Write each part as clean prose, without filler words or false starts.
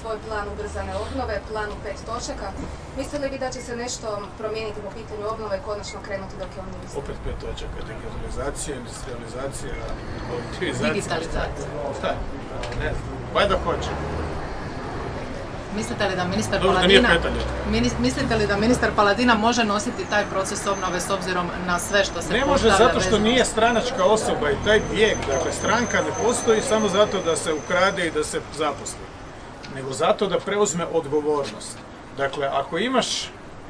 svoj plan ubrzane obnove, plan u 5 točaka. Mislite li vi da će se nešto promijeniti po pitanju obnove i konačno krenuti dok je on ministar? Opet 5 točaka, digitalizacija, industrializacija, kolektivizacija. Digitalizacija. Šta? Ne znam, valjda hoće. Mislite li da ministar Dobro, Paladina, da nije mislite li da ministar Paladina može nositi taj proces obnove s obzirom na sve što se ne može zato što nije stranačka osoba i taj bijeg, dakle stranka ne postoji samo zato da se ukrade i da se zaposli, nego zato da preuzme odgovornost. Dakle, ako imaš,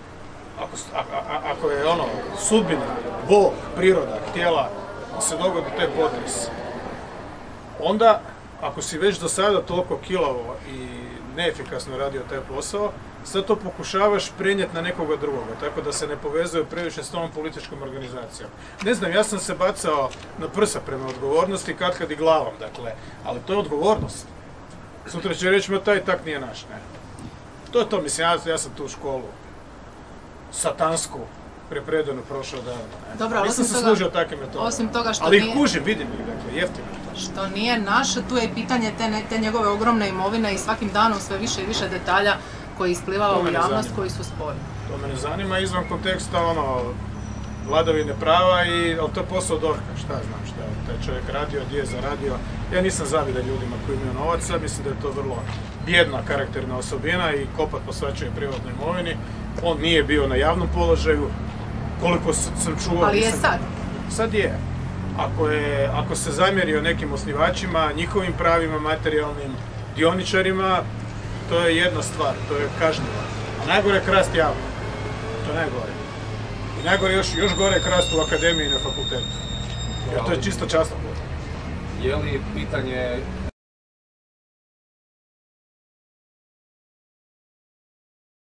ako je ono sudbina, Bog, priroda, htjela da se dogodi taj potres, onda ako si već do sada toliko kilavo i neefikasno radio taj posao, sad to pokušavaš prenijeti na nekoga drugoga, tako da se ne povezuje previše s tom političkom organizacijom. Ne znam, ja sam se bacao na prsa prema odgovornosti kad i glavom, dakle, ali to je odgovornost. Sutra će reći, taj tak nije naš, ne. To je to, mislim, ja sam tu školu satansku prepredano prošao davno. Dobro, nisam se služio takve metode. Osim toga što ali ih kužim, vidim ih, dakle, jeftino. Što nije naš, tu je i pitanje te njegove ogromne imovine i svakim danom sve više i više detalja koji isplivava u javnost, koji su sporni. To me ne zanima, izvan konteksta vladavine prava, ali to je posao DORH-a, šta znam šta je taj čovjek radio, gdje je zaradio. Ja nisam zavidan ljudima koji imaju novaca, mislim da je to vrlo bijedna karakterna osobina i kopat po svačoj privatnoj imovini. On nije bio na javnom položaju, koliko sam čuo. Ali je sad. Sad je. Ako se zamjerio nekim osnivačima, njihovim pravima, materijalnim dioničarima, to je jedna stvar, to je kažnjivo. A najgore je krast javno. To je najgore. I najgore još gore je krast u akademiji i na fakultetu. Jer to je čisto časno. Je li pitanje